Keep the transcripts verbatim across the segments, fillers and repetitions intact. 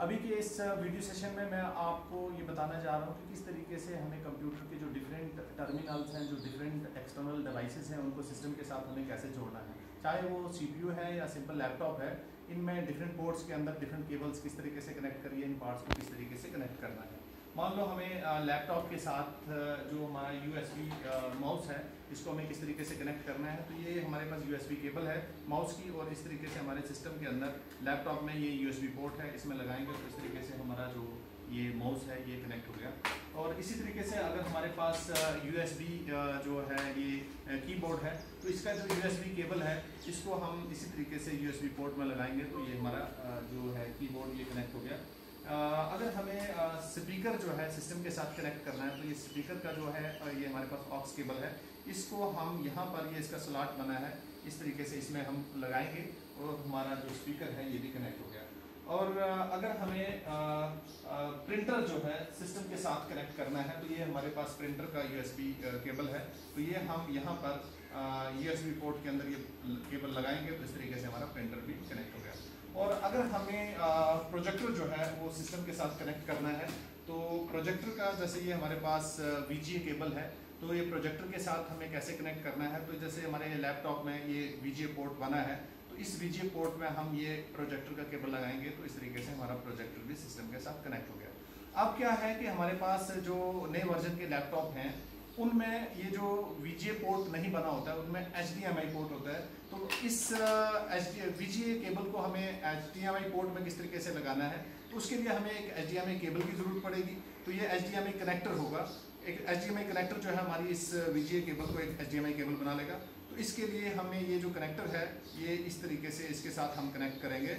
अभी के इस वीडियो सेशन में मैं आपको ये बताना चाह रहा हूँ कि किस तरीके से हमें कंप्यूटर के जो डिफरेंट टर्मिनल्स हैं, जो डिफरेंट एक्सटर्नल डिवाइसेस हैं, उनको सिस्टम के साथ हमें कैसे जोड़ना है। चाहे वो सीपीयू है या सिंपल लैपटॉप है, इनमें डिफरेंट पोर्ट्स के अंदर डिफरेंट केबल्स किस तरीके से कनेक्ट करिए, इन पार्ट्स को किस तरीके से कनेक्ट करना है। मान लो हमें लैपटॉप के साथ जो हमारा यूएसबी माउस है, इसको हमें किस तरीके से कनेक्ट करना है। तो ये हमारे पास यूएसबी केबल है माउस की, और इस तरीके से हमारे सिस्टम के अंदर लैपटॉप में ये यूएसबी पोर्ट है, इसमें लगाएंगे तो इस तरीके से हमारा जो ये माउस है ये कनेक्ट हो गया। और इसी तरीके से अगर हमारे पास यूएसबी जो है ये कीबोर्ड है, तो इसका जो यूएसबी केबल है इसको हम इसी तरीके से यूएसबी पोर्ट में लगाएंगे तो ये हमारा जो है कीबोर्ड ये कनेक्ट हो गया। अगर हमें स्पीकर जो है सिस्टम के साथ कनेक्ट करना है, तो ये स्पीकर का जो है ये हमारे पास ऑक्स केबल है, इसको हम यहाँ पर ये इसका स्लॉट बना है, इस तरीके से इसमें हम लगाएंगे और हमारा जो स्पीकर है ये भी कनेक्ट हो गया। और अगर हमें आ, आ, प्रिंटर जो है सिस्टम के साथ कनेक्ट करना है, तो ये हमारे पास प्रिंटर का यूएसबी केबल है, तो ये हम यहाँ पर यूएसबी पोर्ट के अंदर ये केबल लगाएंगे तो इस तरीके से हमारा प्रिंटर भी कनेक्ट हो गया। और अगर हमें प्रोजेक्टर जो है वो सिस्टम के साथ कनेक्ट करना है, तो प्रोजेक्टर का जैसे ये हमारे पास वीजीए केबल है, तो ये प्रोजेक्टर के साथ हमें कैसे कनेक्ट करना है। तो जैसे हमारे लैपटॉप में ये वीजीए पोर्ट बना है, तो इस वीजीए पोर्ट में हम ये प्रोजेक्टर का केबल लगाएंगे तो इस तरीके से हमारा प्रोजेक्टर भी सिस्टम के साथ कनेक्ट हो गया। अब क्या है कि हमारे पास जो नए वर्जन के लैपटॉप हैं उनमें ये जो वीजीए पोर्ट नहीं बना होता है, उनमें H D M I port होता है। तो इस वीजीए केबल को हमें H D M I port में किस तरीके से लगाना है, तो उसके लिए हमें एक H D M I cable की ज़रूरत पड़ेगी। तो ये H D M I connector होगा, एक H D M I connector जो है हमारी इस वीजीए केबल को एक H D M I cable बना लेगा। तो इसके लिए हमें ये जो कनेक्टर है ये इस तरीके से इसके साथ हम कनेक्ट करेंगे,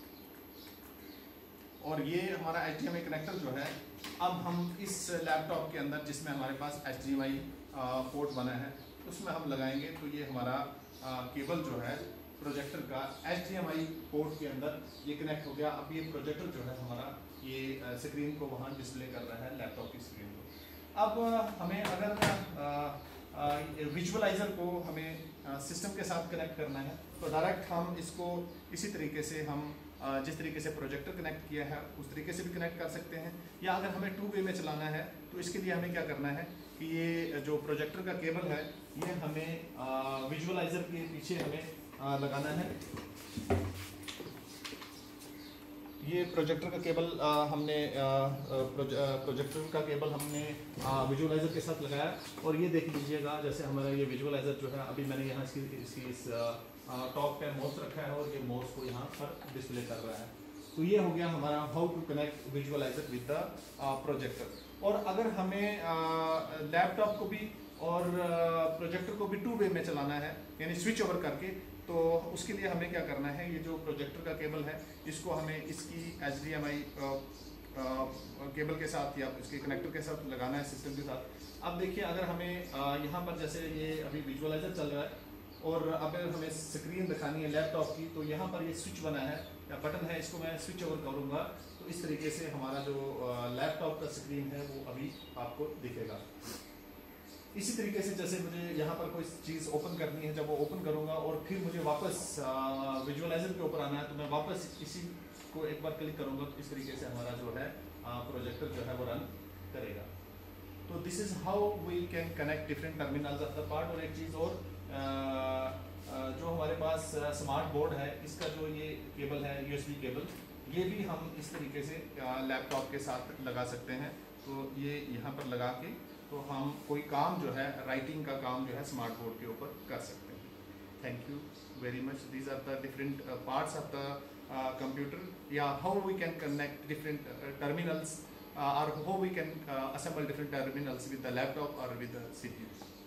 और ये हमारा H D M I connector जो है अब हम इस लैपटॉप के अंदर जिसमें हमारे पास H D M I port बना है उसमें हम लगाएंगे। तो ये हमारा आ, केबल जो है प्रोजेक्टर का H D M I port के अंदर ये कनेक्ट हो गया। अब ये प्रोजेक्टर जो है हमारा ये स्क्रीन को वहाँ डिस्प्ले कर रहा है, लैपटॉप की स्क्रीन को। अब हमें अगर विजुअलाइज़र को हमें सिस्टम के साथ कनेक्ट करना है, तो डायरेक्ट हम इसको इसी तरीके से हम जिस तरीके से प्रोजेक्टर कनेक्ट किया है उस तरीके से भी कनेक्ट कर सकते हैं। या अगर हमें टू वे में चलाना है तो इसके लिए हमें क्या करना है कि ये जो प्रोजेक्टर का केबल है ये हमें विजुअलाइज़र के पीछे हमें आ, लगाना है। ये प्रोजेक्टर का केबल आ, हमने प्रोजे, प्रोजेक्टर का केबल हमने विजुअलाइज़र के साथ लगाया, और ये देख लीजिएगा जैसे हमारा ये विजुअलाइज़र जो है अभी मैंने यहाँ इसकी इसकी इस टॉप पे माउस रखा है और ये माउस को यहाँ पर डिस्प्ले कर रहा है। तो ये हो गया हमारा how to connect visualiser with the projector. और अगर हमें लैपटॉप को भी और प्रोजेक्टर को भी टू वे में चलाना है, यानी स्विच ओवर करके, तो उसके लिए हमें क्या करना है, ये जो प्रोजेक्टर का केबल है इसको हमें इसकी H D M I cable के साथ या इसके कनेक्टर के साथ लगाना है सिस्टम के साथ। अब देखिए अगर हमें यहाँ पर जैसे ये अभी विजुअलाइज़र चल रहा है और अगर हमें स्क्रीन दिखानी है लैपटॉप की, तो यहाँ पर ये स्विच बना है या बटन है, इसको मैं स्विच ओवर करूँगा तो इस तरीके से हमारा जो लैपटॉप का स्क्रीन है वो अभी आपको दिखेगा। इसी तरीके से जैसे मुझे यहाँ पर कोई चीज़ ओपन करनी है, जब वो ओपन करूँगा और फिर मुझे वापस विजुअलाइज़र के ऊपर आना है, तो मैं वापस इसी को एक बार क्लिक करूँगा तो इस तरीके से हमारा जो है प्रोजेक्टर जो है वो रन करेगा। तो this is how we can connect different terminals of the part. और एक चीज़ और, आ, आ, जो हमारे पास स्मार्ट बोर्ड है इसका जो ये केबल है यूएसबी केबल, ये भी हम इस तरीके से लैपटॉप के साथ लगा सकते हैं। तो ये यहाँ पर लगा के तो हम कोई काम जो है राइटिंग का काम जो है स्मार्ट बोर्ड के ऊपर कर सकते हैं। Thank you very much. These are the different parts of the computer, या how we can connect different terminals or how we can uh, assemble different terminals with the laptop or with the C P U.